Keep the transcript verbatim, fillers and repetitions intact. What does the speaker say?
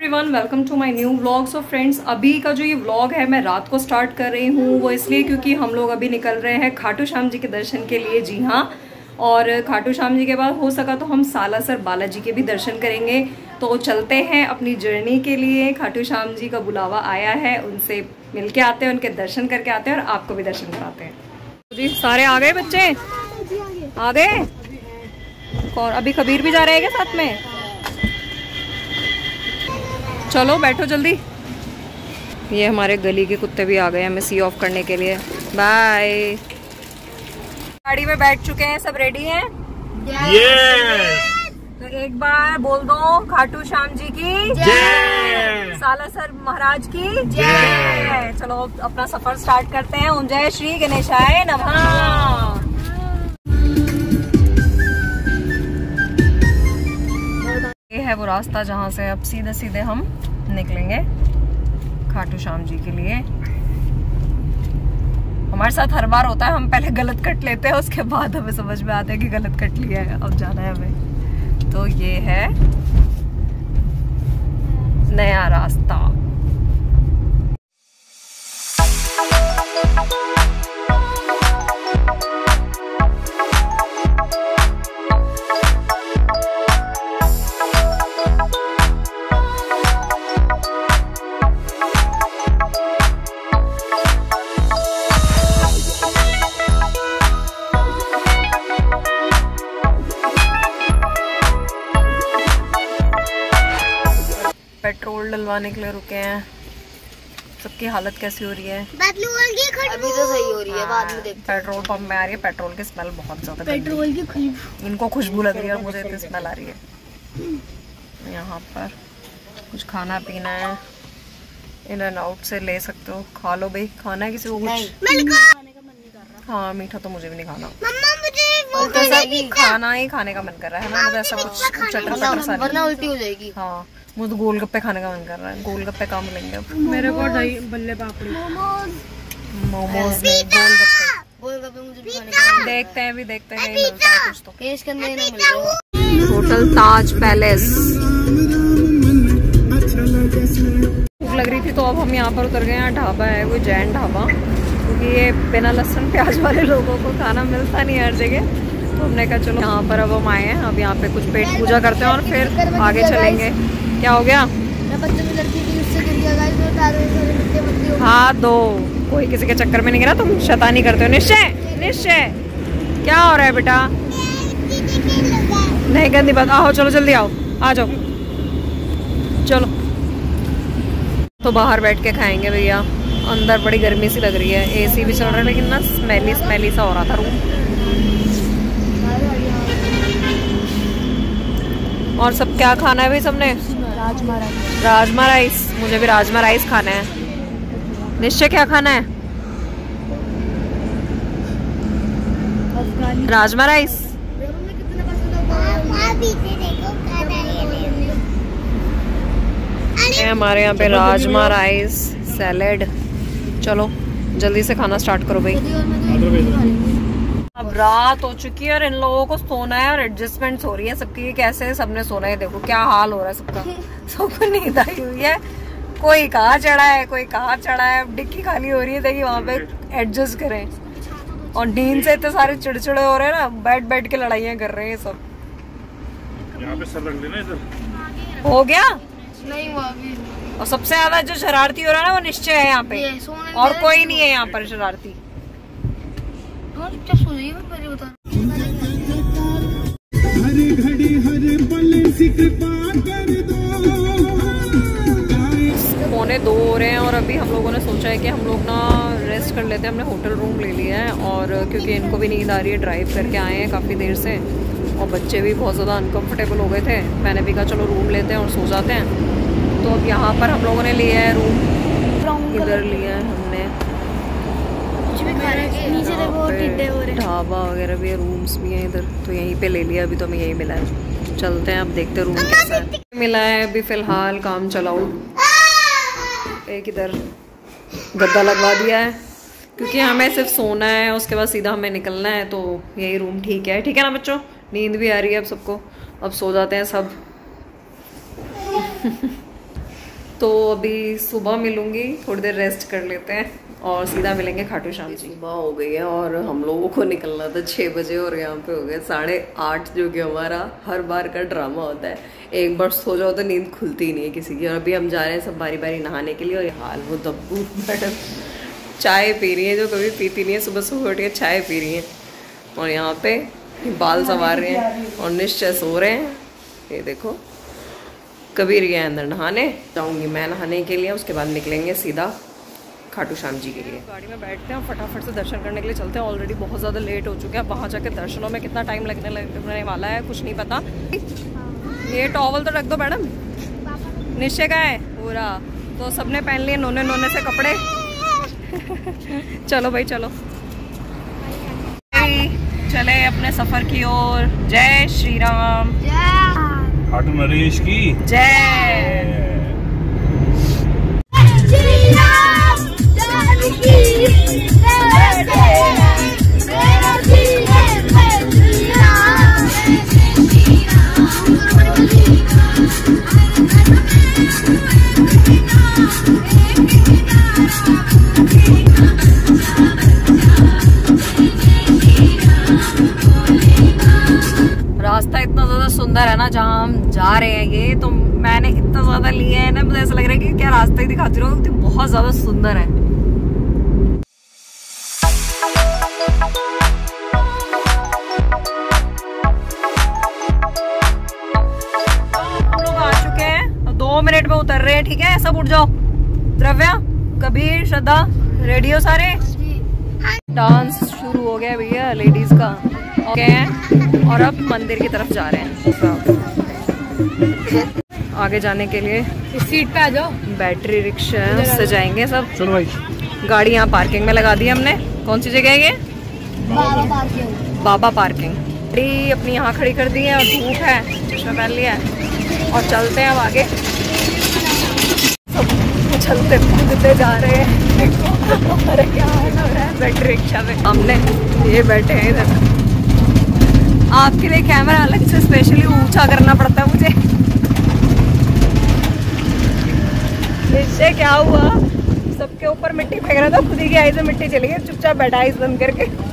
Everyone, welcome to my new vlog. So friends, अभी का जो ये व्लॉग है मैं रात को स्टार्ट कर रही हूँ। वो इसलिए क्योंकि हम लोग अभी निकल रहे हैं खाटू श्याम जी के दर्शन के लिए। जी हाँ, और खाटू श्याम जी के बाद हो सका तो हम सालासर बालाजी के भी दर्शन करेंगे। तो चलते हैं अपनी जर्नी के लिए। खाटू श्याम जी का बुलावा आया है, उनसे मिल के आते हैं, उनके दर्शन करके आते हैं और आपको भी दर्शन कराते हैं। जी सारे आ गए बच्चे? आ गए। और अभी कबीर भी जा रहे हैं क्या साथ में? चलो बैठो जल्दी। ये हमारे गली के कुत्ते भी आ गए हमें सी ऑफ करने के लिए। बाय। गाड़ी में बैठ चुके हैं, सब रेडी हैं? yes! तो एक बार बोल दो, खाटू श्याम जी की जय, सालासर महाराज की जय। चलो अपना सफर स्टार्ट करते हैं। ओम जय श्री गणेशाय नमः। ये है वो रास्ता जहाँ से अब सीधे सीधे हम निकलेंगे खाटू श्याम जी के लिए। हमारे साथ हर बार होता है, हम पहले गलत कट लेते हैं, उसके बाद हमें समझ में आता है कि गलत कट लिया है, अब जाना है हमें। तो ये है नया रास्ता। पेट्रोल डलवाने के लिए रुके हैं। सबकी हालत कैसी हो रही है? अभी तो सही हो रही है, बाद में देखते हैं। पेट्रोल पंप में आ रही है पेट्रोल की स्मेल बहुत ज्यादा। पेट्रोल की खुशबू, इनको खुशबू लग रही है और मुझे इतनी स्मेल आ रही है। यहाँ पर कुछ खाना पीना है, इन एंड आउट से ले सकते हो, खा लो भाई। खाना है किसी को? कुछ खाने का मन नहीं कर रहा। हाँ, मीठा तो मुझे भी नहीं खाना। मम्मा मुझे वो तो ऐसा खाना ही खाने का मन कर रहा है ना, मुझे ऐसा कुछ चटर पटर सा। वरना उल्टी हो जाएगी। हाँ, मुझे गोलगप्पे खाने का मन कर रहा है। गोलगप्पे कहाँ मिलेंगे अब? मेरे को दही बल्ले पापड़ी, मोमोज नहीं, गोलगप्पे। गोलगप्पे मुझे भी खाने का। देखते हैं भी देखते हैं, नहीं मिलता है कुछ तो। टेस्ट करने ही नहीं मिल रहा। Hotel Taj palace. भूख लग रही थी तो अब हम यहाँ पर उतर गए हैं। ढाबा है कोई जैन ढाबा, क्योंकि ये बिना लहसुन प्याज वाले लोगों को खाना मिलता नहीं हर जगह। तो हमने कहा चलो यहाँ पर अब हम आए हैं, अब यहाँ पे कुछ पेट पूजा करते हैं और फिर आगे चलेंगे। क्या हो गया? मैं बच्चों में लड़की थी, उससे गिर गया गाइस, मेरे पैरों में थोड़े मिट्टी मिट्टी हो गई। हाथ दो, कोई किसी के चक्कर में नहीं गिरा। तुम शैतानी करते हो। निश्चय निश्चय, क्या हो रहा है बेटा? नहीं गंदी बात। आओ चलो जल्दी आओ, आ जाओ चलो। तो बाहर बैठ के खाएंगे भैया, अंदर बड़ी गर्मी सी लग रही है। एसी भी चल रहा है लेकिन ना स्मेली स्मेली सा हो रहा था रूम। और सब क्या खाना है भाई सबने? राजमा राइस। राजमा राइस, मुझे भी राजमा राइस खाना है। निश्चय क्या खाना है? राजमा राइस। हमारे यहाँ पे राजमा राइस सैलेड। चलो जल्दी से खाना स्टार्ट करो भाई। अब रात हो चुकी है और इन लोगों को सोना है और एडजस्टमेंट्स हो रही है सबकी। कैसे सबने सोना है, देखो क्या हाल हो रहा है सबका। सबको नींद आई हुई है, कोई कहाँ चढ़ा है कोई कहाँ चढ़ा है। डिक्की खाली हो रही है, देखिए वहाँ पे एडजस्ट करें। और नींद से इतने सारे चिड़चिड़े हो रहे हैं ना, बैठ बैठ के लड़ाइयाँ कर रहे हैं सब। यहाँ पे सर रख लेना इधर। हो गया? नहीं हुआ अभी। और सबसे ज्यादा जो शरारती हो रहा है ना वो निश्चय है यहाँ पे, और कोई नहीं है यहाँ पर शरारती। सो रही है, पहले बता। हर घड़ी हर पल से कृपा कर दो। पौने दो हो रहे हैं और अभी हम लोगों ने सोचा है कि हम लोग ना रेस्ट कर लेते हैं। हमने होटल रूम ले लिया है और क्योंकि इनको भी नींद आ रही है, ड्राइव करके आए हैं काफ़ी देर से और बच्चे भी बहुत ज़्यादा अनकम्फर्टेबल हो गए थे। मैंने भी कहा चलो रूम लेते हैं और सो जाते हैं। तो अब यहाँ पर हम लोगों ने लिया है रूम, इधर लिया है हमने। नीचे देखो टिड्डे हो रहे हैं। ढाबा वगैरह भी है, रूम्स भी हैं इधर, तो यहीं पे ले लिया। अभी तो हमें यही मिला है। चलते हैं अब देखते हैं रूम कैसा है। मिला है अभी फिलहाल काम चलाओ। एक इधर गद्दा लगवा दिया है क्योंकि हमें सिर्फ सोना है, उसके बाद सीधा हमें निकलना है। तो यही रूम ठीक है। ठीक है ना बच्चों? नींद भी आ रही है अब सबको, अब सो जाते हैं सब। तो अभी सुबह मिलूंगी, थोड़ी देर रेस्ट कर लेते हैं और सीधा मिलेंगे खाटू श्याम जी। सुबह हो गई है और हम लोगों को निकलना था छः बजे और यहाँ पे हो गए साढ़े आठ, जो कि हमारा हर बार का ड्रामा होता है। एक बार सो जाओ तो नींद खुलती ही नहीं है किसी की। और अभी हम जा रहे हैं सब बारी बारी नहाने के लिए। और ये हाल वो दब्बू मैडम चाय पी रही है, जो कभी पीती नहीं है, सुबह सुबह उठ के चाय पी रही है। और यहाँ पे बाल संवार रहे हैं और निश्चय सो रहे हैं। ये देखो, कबीर गया अंदर नहाने, जाऊंगी मैं नहाने के लिए, उसके बाद निकलेंगे सीधा खाटू श्याम जी के लिए। गाड़ी में बैठते हैं और फटाफट से दर्शन करने के लिए चलते हैं। ऑलरेडी बहुत ज़्यादा लेट हो चुके हैं। वहाँ जाके दर्शनों में कितना टाइम लगने लगने वाला है कुछ नहीं पता। ये टॉवल तो रख दो मैडम। निश्चय का है पूरा, तो सबने पहन लिए नोने नोने से कपड़े। चलो भाई चलो, चले अपने सफर की ओर। जय श्री राम, खाटू नरेश की जय। रास्ता इतना ज्यादा सुंदर है ना जहाँ हम जा रहे हैं। ये तो मैंने इतना ज्यादा लिया है ना, मुझे ऐसा लग रहा है कि क्या रास्ता ही दिखाती रहूं, तो बहुत ज्यादा सुंदर है। हम लोग आ चुके हैं, दो मिनट में उतर रहे हैं, ठीक है? सब उठ जाओ। द्रव्या, कबीर, श्रद्धा, रेडी हो सारे? डांस शुरू हो गया भैया लेडीज का। ओके, और अब मंदिर की तरफ जा रहे हैं। आगे जाने के लिए इस सीट पे आ जाओ। बैटरी रिक्शा से जाएंगे सब। चलो भाई, गाड़ी यहाँ पार्किंग में लगा दी हमने। कौन सी जगह है ये? बाबा पार्किंग। बाबा पार्किंग। गाड़ी अपनी यहाँ खड़ी कर दी है और धूप है, चश्मा पहन लिया है और चलते हैं अब आगे। सब चलते कूदते जा रहे हैं। अरे क्या हाल हो रहा है बैटरी रिक्शा में। हमने ये बैठे हैं इधर। आपके लिए कैमरा अलग से स्पेशली ऊंचा करना पड़ता है मुझे। इससे क्या हुआ, सबके ऊपर मिट्टी फेंक रहा था, खुद ही की आई से मिट्टी चली गई। चुपचाप बैठा इस बंद करके।